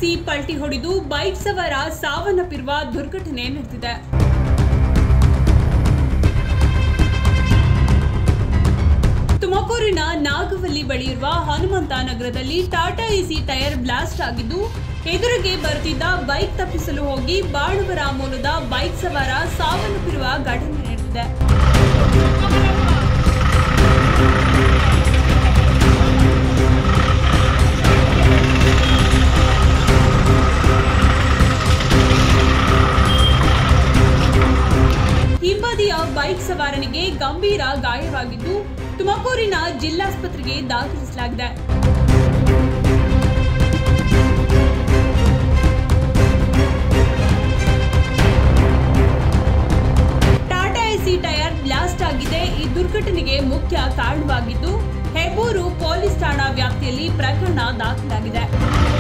AC ಪಲ್ಟಿ ಹೊಡೆದು bike ಸವಾರ ಸಾವನ್ನಪ್ಪಿರುವ ದುರ್ಘಟನೆ ನಡೆದಿದೆ. ತುಮಕೂರಿನ ನಾಗವಲ್ಲಿ ಬಳಿ ಇರುವ ಹನುಮಂತ ನಗರದಲ್ಲಿ ಟಾಟಾ ಎಸಿ ಟೈರ್ ಬ್ಲಾಸ್ಟ್ ಆಗಿದ್ದು, ಎದುರಿಗೆ ಬರುತ್ತಿದ್ದ ಬೈಕ್ ತಪ್ಪಿಸಲು ಹೋಗಿ ಬಾಣವರ ಮೂಲದ ಬೈಕ್ ಸವಾರ ಸಾವನ್ನಪ್ಪಿರುವ ಘಟನೆ ನಡೆದಿದೆ. ಹಿಂಬದಿಯ ಬೈಕ್ ಸವಾರನಿಗೆ ಗಂಭೀರ ಗಾಯವಾಗಿದ್ದು, ತುಮಕೂರಿನ ಜಿಲ್ಲಾಸ್ಪತ್ರೆಗೆ ದಾಖಲಿಸಲಾಗಿದೆ. ಟಾಟಾ ಎಸಿ ಟೈರ್ ಬ್ಲಾಸ್ಟ್ ಆಗಿದೆ. ಈ ದುರ್ಘಟನೆಗೆ ಮುಖ್ಯ ಕಾರಣವಾಗಿದ್ದು, ಹೆಬ್ಬೂರು ಪೊಲೀಸ್ ಠಾಣಾ ವ್ಯಾಪ್ತಿಯಲ್ಲಿ ಪ್ರಕರಣ ದಾಖಲಾಗಿದೆ.